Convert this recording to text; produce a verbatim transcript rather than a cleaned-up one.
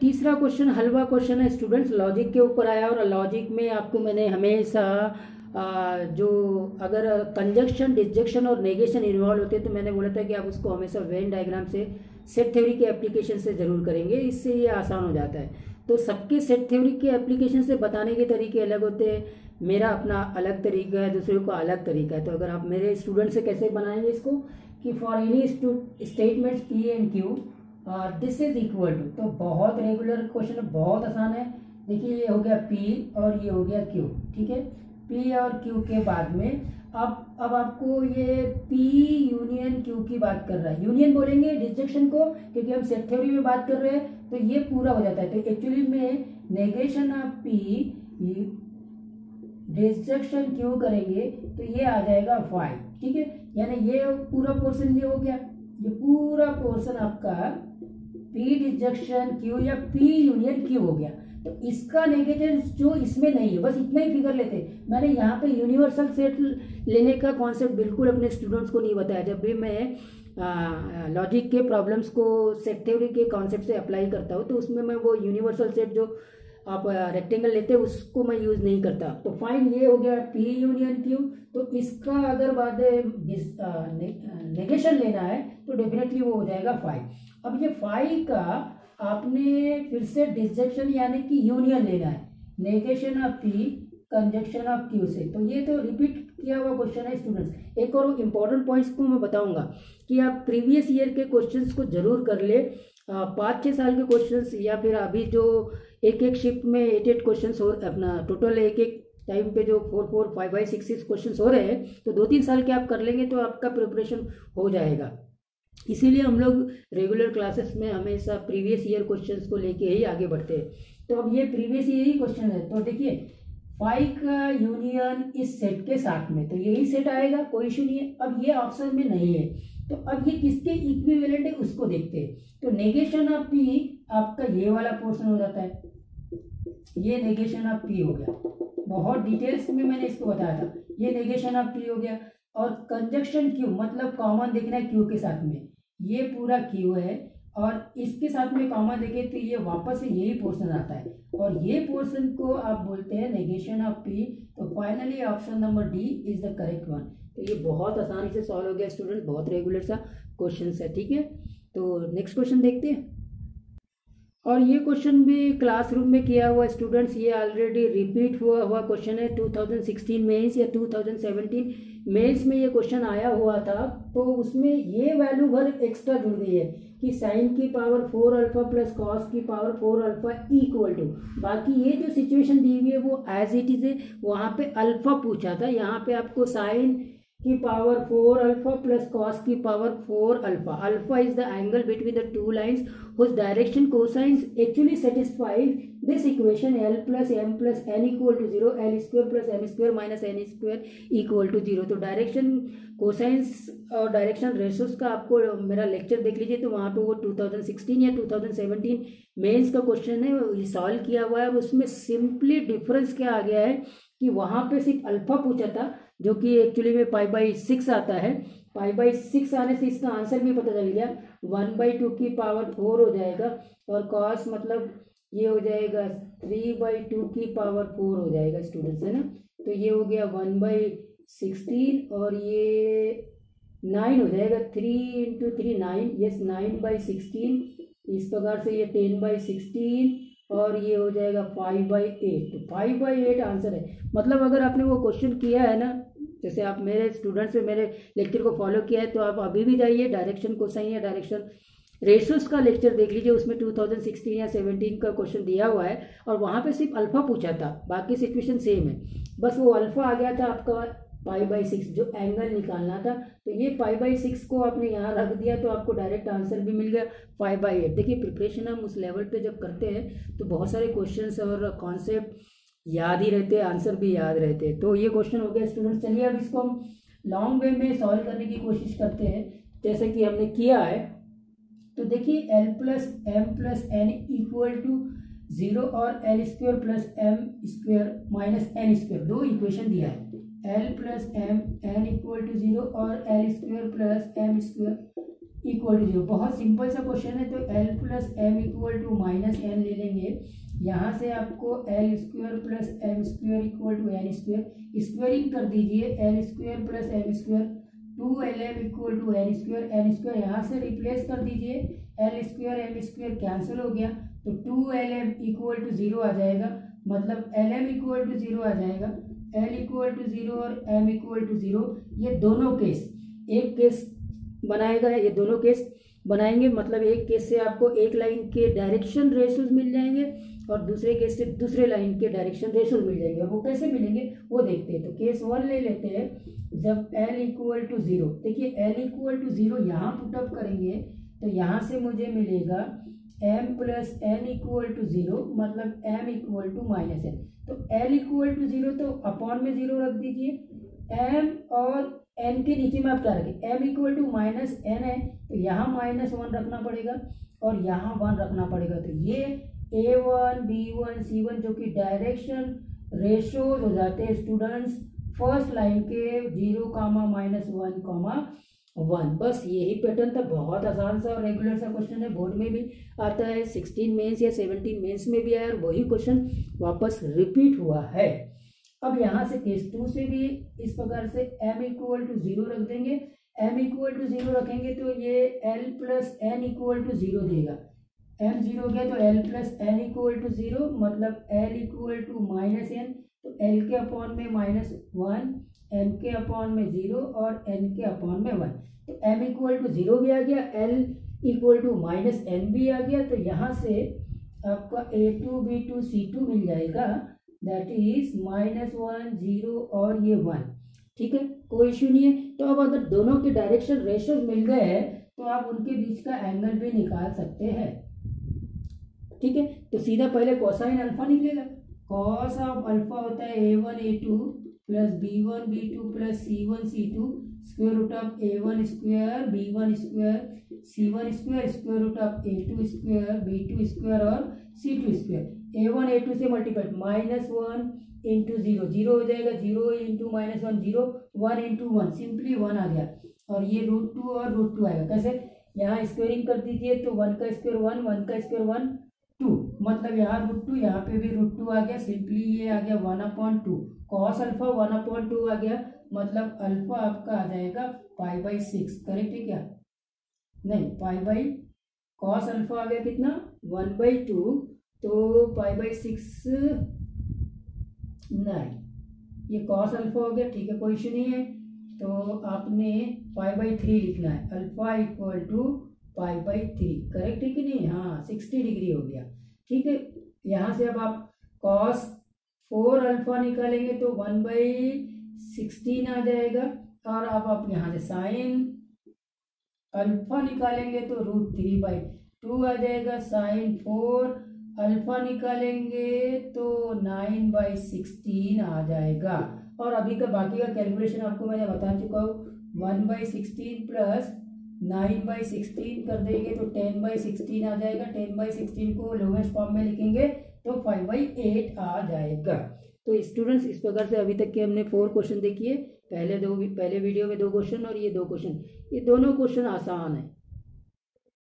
तीसरा क्वेश्चन हलवा क्वेश्चन है स्टूडेंट्स, लॉजिक के ऊपर आया। और लॉजिक में आपको मैंने हमेशा आ, जो अगर कंजक्शन, डिसजंक्शन और नेगेशन इन्वॉल्व होते हैं तो मैंने बोला था कि आप उसको हमेशा वेन डायग्राम से, सेट थ्योरी के एप्लीकेशन से ज़रूर करेंगे, इससे ये आसान हो जाता है। तो सबके सेट थ्योरी के एप्लीकेशन से बताने के तरीके अलग होते हैं, मेरा अपना अलग तरीका है, दूसरे का अलग तरीका है। तो अगर आप मेरे स्टूडेंट से कैसे बनाएंगे इसको कि for any statements P and Q this is equal to, तो बहुत रेगुलर क्वेश्चन, बहुत आसान है। देखिए ये हो गया पी और ये हो गया क्यू, ठीक है। पी और क्यू के बाद में अब अब आपको ये पी यूनियन क्यू की बात कर रहा है, यूनियन बोलेंगे डिसजंक्शन को क्योंकि हम सेट थ्योरी में बात कर रहे हैं, तो ये पूरा हो जाता है। तो एक्चुअली में negation of P disjunction Q करेंगे तो ये आ जाएगा फाइव, ठीक है। यानी ये पूरा पोर्शन ये हो गया, ये पूरा पोर्शन आपका पी डिसजंक्शन क्यू या पी यूनियन क्यू हो गया। तो इसका नेगेटिव जो इसमें नहीं है, बस इतना ही फिगर लेते हैं। मैंने यहाँ पे यूनिवर्सल सेट लेने का कॉन्सेप्ट बिल्कुल अपने स्टूडेंट्स को नहीं बताया। जब भी मैं लॉजिक के प्रॉब्लम्स को सेट थ्योरी के कॉन्सेप्ट से अप्लाई करता हूँ तो उसमें मैं वो यूनिवर्सल सेट जो आप रेक्टेंगल लेते हैं उसको मैं यूज़ नहीं करता। तो फाइन ये हो गया पी यूनियन क्यू। तो इसका अगर बाद नेगेशन लेना है तो डेफिनेटली वो हो जाएगा फाइव। अब ये फाइव का आपने फिर से डिसजंक्शन यानी कि यूनियन लेना है, negation of P conjunction of Q से। तो ये तो रिपीट किया हुआ क्वेश्चन है स्टूडेंट्स। एक और इंपॉर्टेंट पॉइंट्स को मैं बताऊंगा कि आप प्रीवियस ईयर के क्वेश्चंस को जरूर कर ले, पाँच छः साल के क्वेश्चंस या फिर अभी जो एक एक शिफ्ट में एट एट क्वेश्चंस हो, अपना टोटल एक एक टाइम पे जो four four five five six six questions हो रहे हैं, तो दो तीन साल के आप कर लेंगे तो आपका प्रिपरेशन हो जाएगा। इसीलिए हम लोग रेगुलर क्लासेस में हमेशा प्रीवियस ईयर क्वेश्चंस को लेके ही आगे बढ़ते हैं। तो अब ये प्रीवियस ईयर ही क्वेश्चन है। तो देखिए फाइव का यूनियन इस सेट के साथ में, तो यही सेट आएगा, कोई इशू नहीं है। अब ये ऑप्शन में नहीं है तो अब ये किसके इक्विवेलेंट है उसको देखते हैं। तो नेगेशन ऑफ पी आपका ये वाला पोर्शन हो जाता है, ये नेगेशन ऑफ पी हो गया, बहुत डिटेल्स में मैंने इसको बताया था। ये नेगेशन ऑफ पी हो गया और कंजक्शन क्यू मतलब कॉमन देखना है क्यू के साथ में, ये पूरा क्यू है और इसके साथ में कॉमन देखे तो ये वापस से यही पोर्शन आता है और ये पोर्शन को आप बोलते हैं नेगेशन ऑफ पी। तो finally option number D is the correct one. तो ये बहुत आसानी से सॉल्व हो गया स्टूडेंट, बहुत रेगुलर सा क्वेश्चन है, ठीक है। तो नेक्स्ट क्वेश्चन देखते हैं। और ये क्वेश्चन भी क्लासरूम में किया हुआ स्टूडेंट्स, ये ऑलरेडी रिपीट हुआ हुआ क्वेश्चन है। टू थाउजेंड सिक्सटीन मेंस या टू थाउजेंड सेवेंटीन मेंस में ये क्वेश्चन आया हुआ था, तो उसमें ये वैल्यू भर एक्स्ट्रा जुड़ गई है कि साइन की power four alpha plus cos की power four alpha equal to, बाकी ये जो सिचुएशन दी हुई है वो एज इट इज है। वहाँ पे अल्फा पूछा था, यहाँ पे आपको साइन की power four alpha plus cos की power four alpha. Alpha is the angle between the two lines whose direction cosines actually satisfies this equation L plus M plus N equal to zero, L square plus M square minus N square equal to zero। तो direction cosines और direction ratios का आपको मेरा lecture देख लीजिए, तो वहाँ पे वो टू थाउजेंड सिक्सटीन या टू थाउजेंड सेवेंटीन मेंस का क्वेश्चन है, सॉल्व किया हुआ है। और उसमें सिंपली डिफरेंस क्या आ गया है कि वहाँ पे सिर्फ अल्फा पूछा था जो कि एक्चुअली में पाई बाई सिक्स आता है। पाई बाई सिक्स आने से इसका आंसर भी पता चल गया, वन बाई टू की पावर फोर हो जाएगा और कॉस मतलब ये हो जाएगा थ्री बाई टू की पावर फोर हो जाएगा स्टूडेंट्स, है ना। तो ये हो गया वन बाई सिक्सटीन और ये नाइन हो जाएगा, three into three nine, yes nine by sixteen, इस प्रकार से ये टेन बाई सिक्सटीन और ये हो जाएगा फाइव बाई एट। तो फाइव बाई एट आंसर है। मतलब अगर आपने वो क्वेश्चन किया है ना, जैसे आप मेरे स्टूडेंट्स से मेरे लेक्चर को फॉलो किया है, तो आप अभी भी जाइए डायरेक्शन कोसाइन या डायरेक्शन रेशियोज का लेक्चर देख लीजिए, उसमें टू थाउजेंड सिक्सटीन या सेवेंटीन का क्वेश्चन दिया हुआ है और वहाँ पे सिर्फ अल्फा पूछा था, बाकी सिचुएशन सेम है, बस वो अल्फा आ गया था आपका पाई बाई सिक्स जो एंगल निकालना था। तो ये पाई बाई सिक्स को आपने यहाँ रख दिया तो आपको डायरेक्ट आंसर भी मिल गया फाइव बाई एट। देखिए प्रिपरेशन हम उस लेवल पे जब करते हैं तो बहुत सारे क्वेश्चंस और कॉन्सेप्ट याद ही रहते हैं, आंसर भी याद रहते हैं। तो ये क्वेश्चन हो गया स्टूडेंट्स। चलिए अब इसको हम लॉन्ग वे में सॉल्व करने की कोशिश करते हैं जैसे कि हमने किया है। तो देखिए L plus M plus N equal to zero और L square plus M square minus N square, दो इक्वेशन दिया है। L plus M N equal to zero और L square plus M square equal to zero. बहुत simple सा question है। तो L plus M equal to minus N ले लेंगे। यहाँ से आपको L square plus M square equal to N square, squaring कर दीजिए। L square plus M square, two L M equal to N square, N square यहाँ से replace कर दीजिए। L square M square cancel हो गया, तो two L M equal to zero आ जाएगा। मतलब L M equal to zero आ जाएगा, एल इक्वल टू जीरो और एम इक्वल टू जीरो। ये दोनों केस, एक केस बनाएगा, ये दोनों केस बनाएंगे। मतलब एक केस से आपको एक लाइन के डायरेक्शन रेशियोज मिल जाएंगे और दूसरे केस से दूसरे लाइन के डायरेक्शन रेशियोज मिल जाएंगे। वो कैसे मिलेंगे वो देखते हैं। तो केस वन ले लेते हैं। जब एल इक्वल टू जीरो, देखिए एल इक्वल टू जीरो यहाँ पुटअप करेंगे तो यहाँ से मुझे मिलेगा M plus N equal to zero, मतलब M equal to minus N. तो एल इक्वल टू जीरो तो अपॉन में जीरो रख दीजिए। एम और एन के नीचे में आप क्या रखें, M equal to minus N है तो यहाँ माइनस वन रखना पड़ेगा और यहाँ वन रखना पड़ेगा। तो ये A one B one C one जो कि डायरेक्शन रेशोज हो जाते हैं स्टूडेंट्स फर्स्ट लाइन के, zero comma minus one comma one. बस यही पैटर्न था। बहुत आसान सा और रेगुलर सा क्वेश्चन है, बोर्ड में भी आता है, सिक्सटीन मेंस या सेवनटीन मेंस में भी आया और वही क्वेश्चन वापस रिपीट हुआ है। अब यहाँ से केस टू से भी इस प्रकार से m इक्वल टू जीरो रख देंगे। m इक्वल टू जीरो रखेंगे तो ये l plus N equal to zero देगा। m जीरो गया तो l plus N equal to zero, मतलब l equal to minus N. तो l के अपॉन में माइनस वन, m के अपॉन में जीरो और n के अपॉन में वन। तो m इक्वल टू जीरो भी आ गया, l equal to minus N भी आ गया। तो यहाँ से आपका A two B two C to मिल जाएगा, that is minus one zero और ये वन। ठीक है, कोई इश्यू नहीं है। तो अब अगर दोनों के डायरेक्शन रेशियोज मिल गए हैं तो आप उनके बीच का एंगल भी निकाल सकते हैं। ठीक है, तो सीधा पहले कोसाइन अल्फा निकलेगा। कॉस ऑफ अल्फा होता है A one A two plus B one B two plus C one C two, square root of A one square B one square C one square, square root of A two square B two square और C two square. A one A two से multiplied minus one into zero, zero हो जाएगा, zero into minus one zero, one into one simply one आ गया। और ये root two और root two आएगा। कैसे, यहाँ स्क्वायरिंग कर दीजिए तो वन का स्क्वायर वन, वन का स्क्वायर वन, टू, मतलब यहाँ रूट टू, यहाँ पे भी रूट टू आ गया। सिंपली ये आ गया one upon two. Cos alpha one upon two आ गया, मतलब अल्फा आपका आ जाएगा पाई बाई सिक्स। करेक्ट है क्या? नहीं, पाई बाई कॉस अल्फा आ गया कितना, वन बाई टू, तो पाई बाई सिक्स नहीं, ये कॉस अल्फा हो गया। ठीक है, कोई इशू नहीं है। तो आपने पाई बाई थ्री लिखना है, alpha equal to pi by three. Correct है कि नहीं? हाँ, सिक्सटी डिग्री हो गया। ठीक है, यहाँ से अब आप कॉस फोर अल्फा निकालेंगे तो वन बाई सिक्सटीन आ जाएगा। और अब आप यहाँ से साइन अल्फा निकालेंगे तो रूट थ्री बाई टू आ जाएगा। साइन फोर अल्फा निकालेंगे तो नाइन बाई सिक्सटीन आ जाएगा। और अभी का बाकी का कैलकुलेशन आपको मैंने बता चुका हूँ। One by sixteen plus nine by sixteen कर देंगे तो टेन बाई सिक्सटीन आ जाएगा। टेन बाई सिक्सटीन को लोवेस्ट फॉर्म में लिखेंगे तो फाइव बाई एट आ जाएगा। तो स्टूडेंट्स, इस प्रकार से अभी तक के हमने फोर क्वेश्चन देखिए। पहले दो पहले वीडियो में दो क्वेश्चन और ये दो क्वेश्चन, ये दोनों क्वेश्चन आसान है।